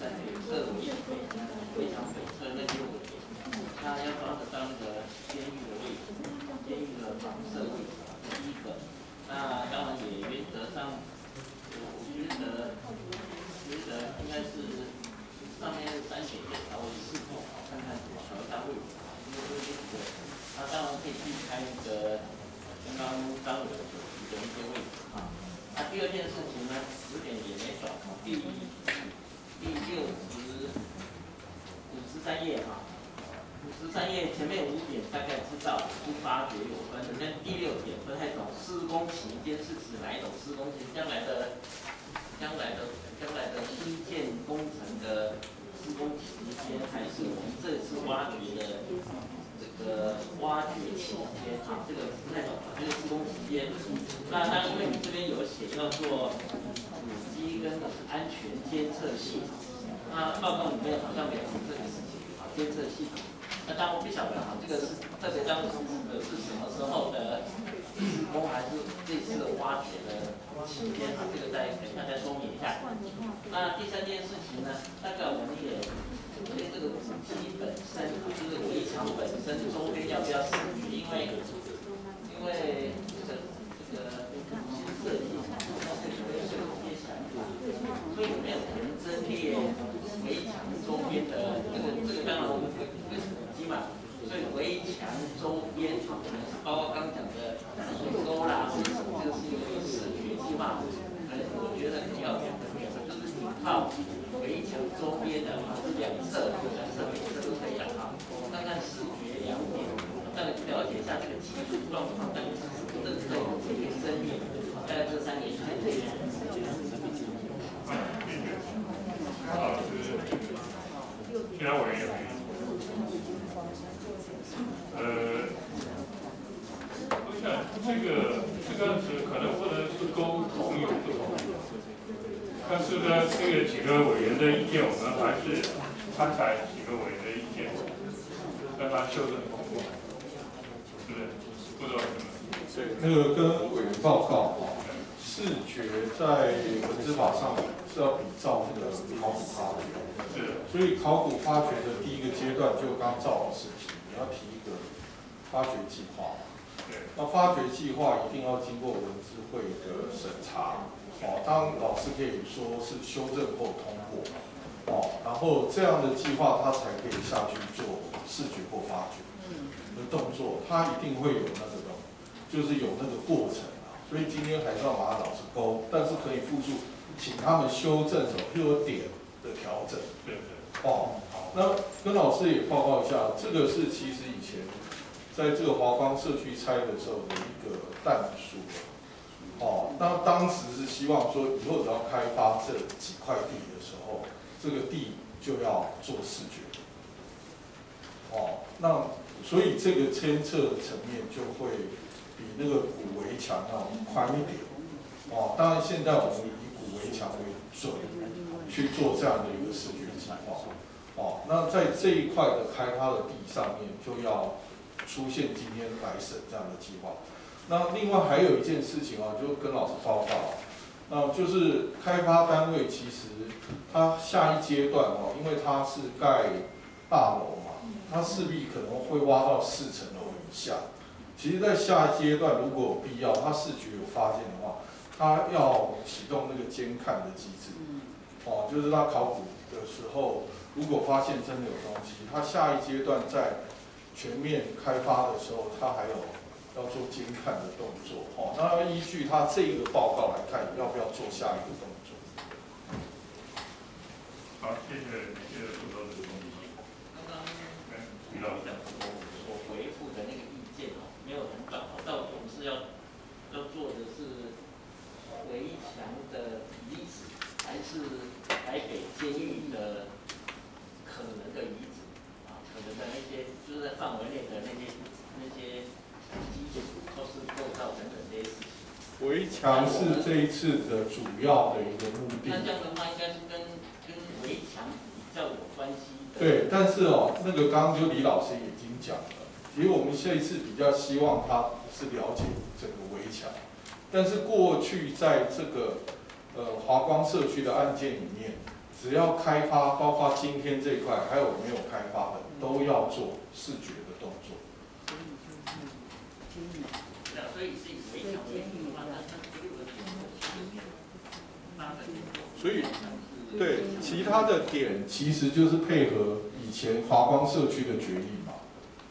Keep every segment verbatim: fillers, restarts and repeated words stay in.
在北侧围围墙北侧那些围，那要抓得到那个监狱的位置，监狱的房舍位置啊，这第一个。那当然也原则上，我觉得觉得应该是上面三点也稍微试过啊，看看怎么调一下位置啊，因为这个那当然可以避开那个刚刚张伟所提的一些位置啊。那第二件事情呢，十点也没走，第第六十五十三页哈，五十三页前面五点大概知道跟发掘有关的，但第六点不太懂，施工期间是指哪一种施工期？将来的将来的将来的新建工程的施工期间，还是我们这次挖掘的这个挖掘期间啊？这个不太懂啊，这个施工期间。那那因为你这边有写要做主机跟安全监测系统，那报告里面好像没有这个事情啊，监测系统。那当然我不晓得哈，这个是特别当时的是什么时候的施工，还是这次的挖掘的期间啊？这个再等一下再说明一下。那第三件事情呢，大概我们也对这个主机本身，就是围墙本身周边要不要设计？因为因为这个这个新设计，它是有一些些想法，所以我们有人针列围墙周边的这个这个当然我们会会是主机嘛，所以围墙周边可能是包括刚讲的沟啦，或者什么，这个是一个视觉计划。我觉得比较讲的就是你靠围墙周边的啊，是两侧、两侧、北侧都可以啊。看看视觉两点，大概了解一下这个技术状况，大概是什么，这个可以深入。大概这三年才可以。 好，是其他委员。呃，我想这个这个是可能不能是沟通有不同，但是呢，这个几个委员的意见，我们还是参采几个委员的意见，让他修正通过，是不是？不知道什么？ 对，那个跟委员报告啊，视觉在文字法上是要比照那个考古发掘， 是， 所以考古发掘的第一个阶段，就刚赵老师提，你要提一个发掘计划。那发掘计划一定要经过文资会的审查，哦，当老师可以说是修正后通过，哦，然后这样的计划它才可以下去做视觉或发掘的动作，它一定会有那个的，就是有那个过程啊。所以今天还是要把它老师勾，但是可以复述，请他们修正什么，譬如点的调整， 对对， 哦，那跟老师也报告一下，这个是其实以前。在这个华光社区拆的时候的一个弹书，哦，那当时是希望说，以后只要开发这几块地的时候，这个地就要做视觉，哦，那所以这个牵涉层面就会比那个古围墙要宽一点，哦，当然现在我们以古围墙为准去做这样的一个视觉计划，哦，那在这一块的开发的地上面就要。出现今天来审这样的计划，那另外还有一件事情啊，就跟老师报告，那就是开发单位其实它下一阶段哦，因为它是盖大楼嘛，它势必可能会挖到四层楼以下。其实，在下一阶段如果有必要，它视觉有发现的话，它要启动那个监看的机制，哦，就是它考古的时候，如果发现真的有东西，它下一阶段在全面开发的时候，他还有要做监看的动作，哦，那要依据他这个报告来看，要不要做下一个动作。 好，谢谢谢谢主持人的东西。 刚刚李老师我所回复的那个意见哦，没有很懂，到底我们是要要做的是围墙的遗址，还是台北监狱的可能的遗址？可能的那些就是在范围内的那些那些基础都是构造等等这些事情。 围墙是这一次的主要的一个目的。 那这样的话，应该是跟跟围墙比较有关系的。 对，但是哦，那个刚刚就李老师已经讲了，其实我们这一次比较希望他是了解整个围墙，但是过去在这个呃华光社区的案件里面， 只要开发，包括今天这一块，还有没有开发的，都要做视觉的动作。 所以是以围墙为主的话，那那六个点，八个点。 所以，对其他的点，其实就是配合以前华光社区的决议嘛。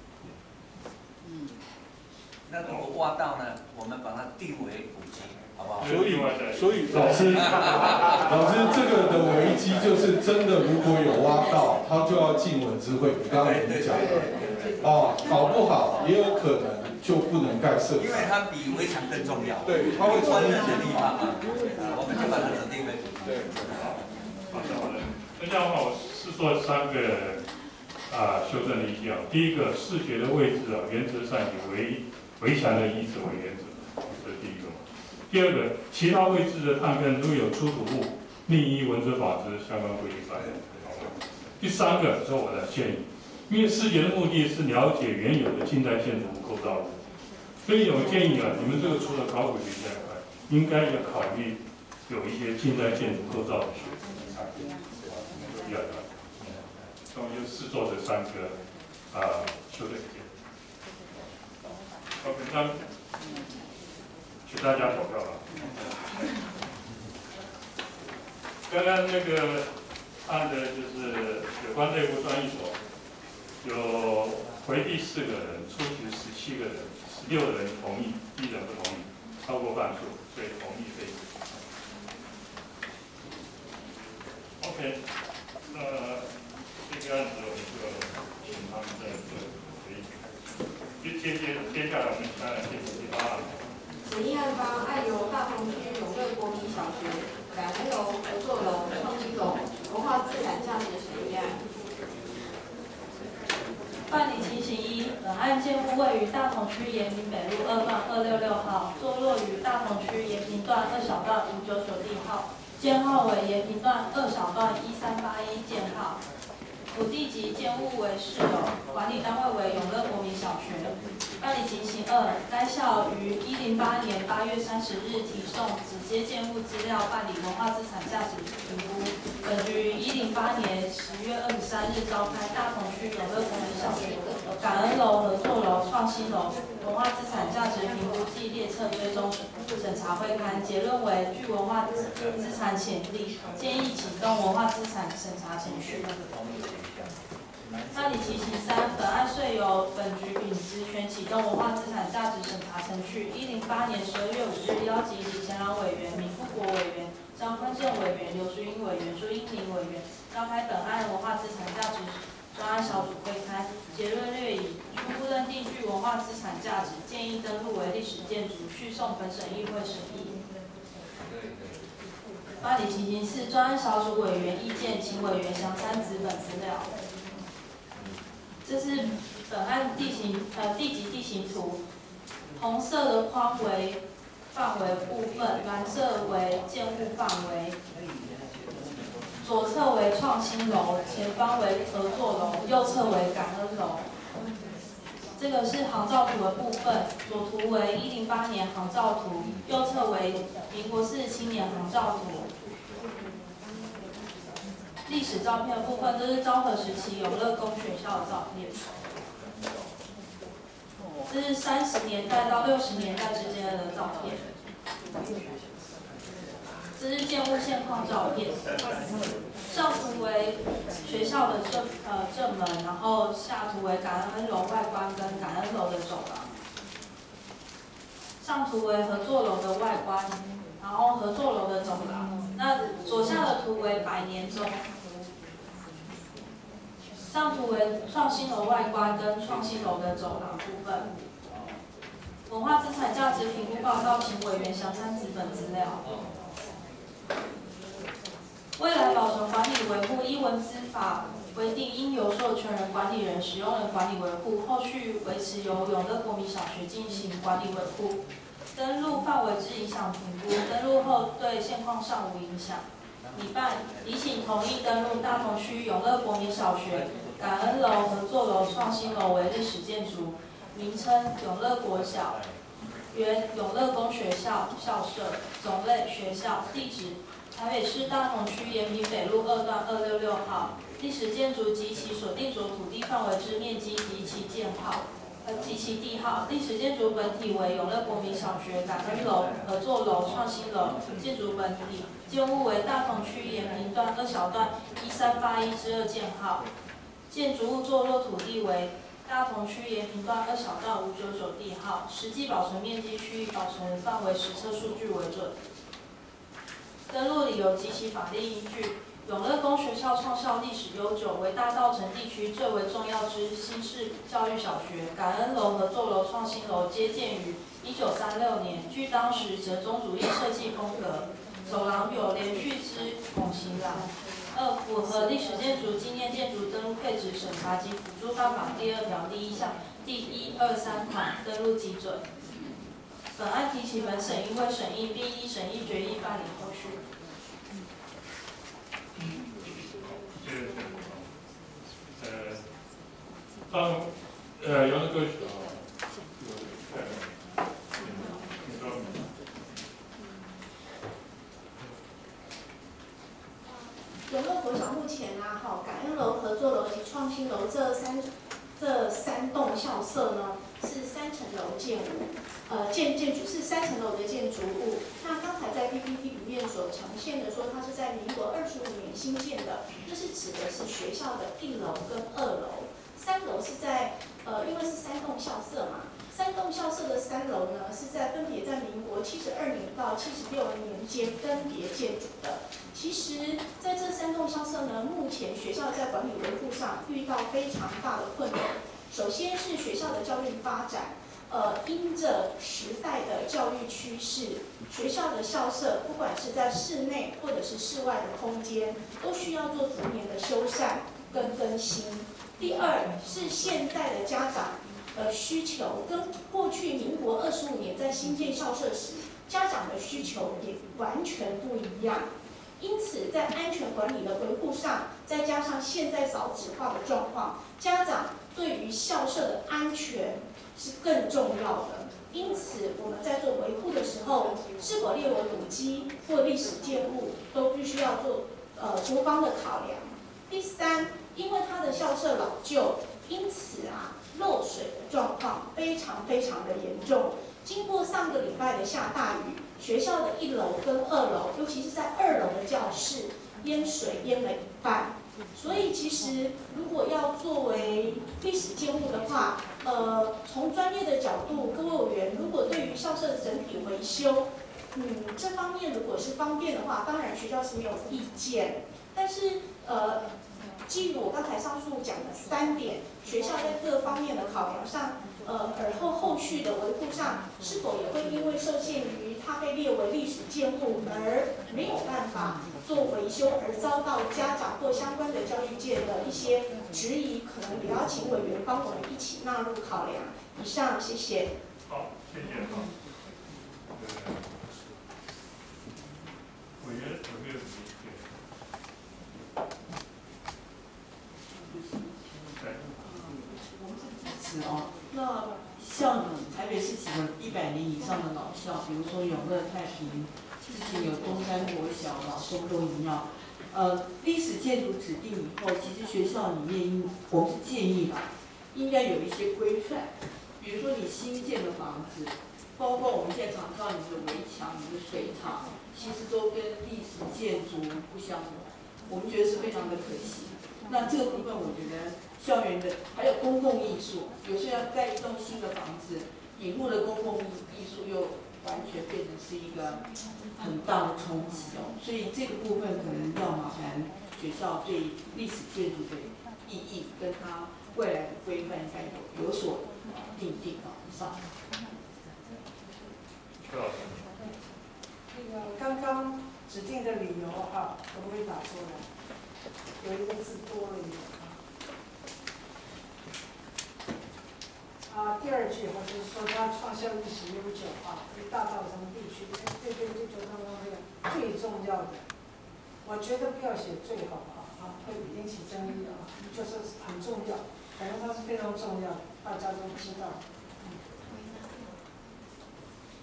那如果挖到呢，我们把它定为古迹，好不好？ 所以，所以老师，老师这个的危机就是真的，如果有挖到，他就要进文资会。你刚刚你讲的，哦，搞不好也有可能就不能盖社区， 因为它比围墙更重要。 对，它会关人的地方嘛，我们就把它指定为古迹。 对。 好的好的，那这样的话，我是做三个啊修正的意见啊。第一个，视觉的位置啊，原则上以围围墙的依止为原则，这是第一个。第二个，其他位置的探勘如有出土物，另依文资法之相关规定办理。第三个是我的建议，因为视觉的目的是了解原有的近代建筑物构造物，所以我建议啊，你们这个除了考古学这一块，应该要考虑有一些近代建筑构造的学。第二个，那我就试做这三个啊修正件。好，那请大家投票了。刚刚那个按的就是有关内部专议所，有回避四个人，出席十七个人，十六人同意，一人不同意，超过半数，所以同意这一个。OK， 那这个案子我们就请他们再做回应。接接接接下来我们再来进行第八案。 审议案方案由大同区永乐国民小学感恩楼、合作楼、创新楼文化资产价值审议案。 办理情形一，本案建物位于大同区延平北路二段二六六号，坐落于大同区延平段二小段五九九地号。建号为延平段二小段一三八一建号，土地及建物为市有，管理单位为永乐国民小学。办理情形二，该校于一零八年八月三十日提送直接建物资料办理文化资产价值评估。本局于一零八年十月二十三日召开大同区永乐国民小学感恩楼、合作楼、创新楼文化资产价值评估暨列册追踪审查会刊，结论为具文化资产潜力，建议启动文化资产审查程序。办理情形三，本案遂由本局秉职权启动文化资产价值审查程序。一零八年十二月五日，邀集李乾朗委员、闵富国委员、张坤正委员、刘淑英委员、朱英明委员召开本案文化资产价值专案小组会刊，结论略以初步认定具文化资产价值，建议登录为历史建筑，续送本审议会审议。办理情形四，专案小组委员意见，请委员详参纸本资料。这是本案地形呃地级地形图，红色的框为范围部分，蓝色为建物范围。左侧为创新楼，前方为合作楼，右侧为感恩楼。这个是航照图的部分，左图为一零八年航照图，右侧为民国四十七年航照图。历史照片的部分，这是昭和时期永乐宫学校的照片。这是三十年代到六十年代之间的照片。这是建物现况照片。上图为学校的正呃正门，然后下图为感恩楼外观跟感恩楼的走廊。上图为合作楼的外观，然后合作楼的走廊。那左下的图为百年钟。上图为创新楼外观跟创新楼的走廊部分。文化资产价值评估报告，请委员详参纸本资料。未来保存管理维护依文资法规定，应由授权人、管理人、使用人管理维护，后续维持由永乐国民小学进行管理维护。登录范围之影响评估，登录后对现况尚无影响。拟办，拟请同意登录大同区永乐国民小学感恩楼、合作楼、创新楼为历史建筑，名称永乐国小， 原永乐宫学校校舍，种类学校，地址台北市大同区延平北路二段二六六号，历史建筑及其所定着土地范围之面积及其建号，呃及其地号。历史建筑本体为永乐国民小学感恩楼、合作楼、创新楼。建筑本体，建物为大同区延平段二小段一三八一之二建号。建筑物坐落土地为大同区延平段二小段五九九地号，实际保存面积区域保存范围实测数据为准。登录理由及其法律依据。永乐宫学校创校历史悠久，为大稻埕地区最为重要之新式教育小学。感恩楼、合作楼、创新楼皆建于一九三六年，具当时折中主义设计风格。走廊有连续之拱形廊。二、符合历史建筑纪念建筑登录配置审查及辅助办法第二条第一项第一、二、三款登录基准。本案提起本审议会审议，并依审议决议办理后续。 这个呃，当呃有那个呃，你说。 永乐国小目前啊，哈，感恩楼、合作楼及创新楼这三这三栋校舍呢，是三层楼建物，呃，建建筑是三层楼的建筑物。那刚才在 P P T 里面所呈现的说，它是在民国二十五年新建的，这是指的是学校的一楼跟二楼，三楼是在呃，因为是三栋校舍嘛。三栋校舍的三楼呢，是在分别在民国七十二年到七十六年间分别建筑的。其实，在这三栋校舍呢，目前学校在管理维护上遇到非常大的困难。首先是学校的教育发展，呃，因着时代的教育趋势，学校的校舍不管是在室内或者是室外的空间，都需要做逐年的修缮跟更新。第二是现在的家长。呃，需求跟过去民国二十五年在新建校舍时，家长的需求也完全不一样。因此，在安全管理的维护上，再加上现在少子化的状况，家长对于校舍的安全是更重要的。因此，我们在做维护的时候，是否列为古迹或历史建物，都必须要做呃多方的考量。第三，因为它的校舍老旧，因此啊。漏水的状况非常非常的严重。经过上个礼拜的下大雨，学校的一楼跟二楼，尤其是在二楼的教室，淹水淹了一半。所以其实如果要作为历史建物的话，呃，从专业的角度，各位委员如果对于校舍的整体维修，嗯，这方面如果是方便的话，当然学校是没有意见。但是呃。基于我刚才上述讲的三点，学校在各方面的考量上，呃，而后后续的维护上，是否也会因为受限于它被列为历史建物而没有办法做维修，而遭到家长或相关的教育界的一些质疑，可能也要请委员帮我们一起纳入考量。以上，谢谢。 好，谢谢。好，委员有没有？ 是哦，那像台北市几个一百年以上的老校，比如说永乐太平，之前有东山国小、老松都一样。呃，历史建筑指定以后，其实学校里面应我们是建议吧，应该有一些规范，比如说你新建的房子，包括我们现在常看到你的围墙、你的水塔，其实都跟历史建筑不相容，我们觉得是非常的可惜。那这个部分，我觉得校园的还有公共艺术，有时候要盖一栋新的房子，引入的公共艺术又完全变成是一个很大的冲击哦。所以这个部分可能要麻烦学校对历史建筑的意义跟它未来的规范应该有有所定定啊。以上。 柯老师。 那个刚刚指定的理由哈，可不可以打出来？有一个字多了一点啊。啊，第二句哈，就是说它创校历史悠久啊，为大稻埕地区对对对九当中这个最重要的，我觉得不要写最好啊啊，会引起争议啊，就是很重要，反正它是非常重要的，大家都知道。嗯、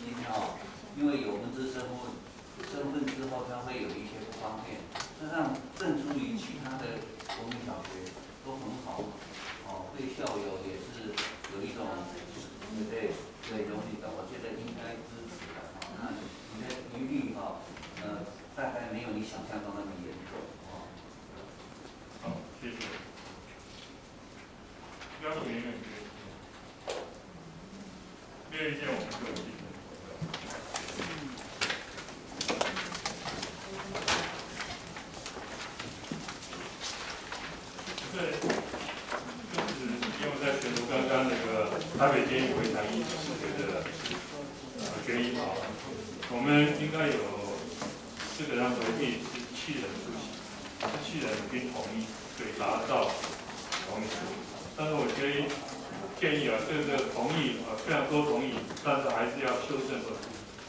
金哈，因为有文字身份身份之后，它会有一些不方便。实际上，正出于其他的国民小学都很好，哦，对校友也是有一种对对荣誉的，我觉得应该支持的。那你的疑虑哈，呃，大概没有你想象中那么严重哦。 好，谢谢。标准原因没有意见，我们就继续。对，就是因为在选读刚刚那个台北监狱违反医视觉的呃决议啊，我们应该有四个人回避是七人出席，是七人已经同意，所以达到同意数。但是我觉得建议啊，这个同意啊，虽然说同意，但是还是要修正的。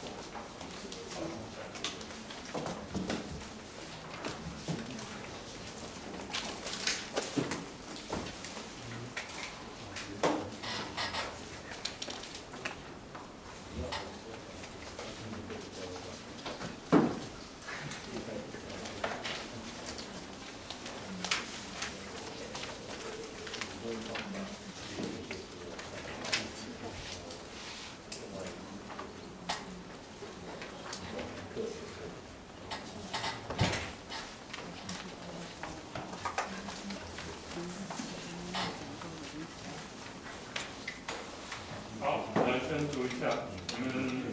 好，我们先读一下，我们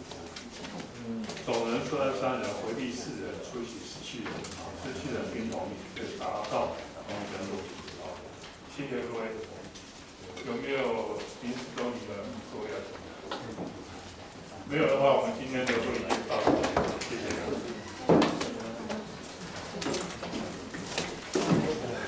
总人数二十三人，回避四人，出席十七人，十七人并同意，可以达到同意程度。好，谢谢各位。有没有临时中你们说要？没有的话，我们今天的会议。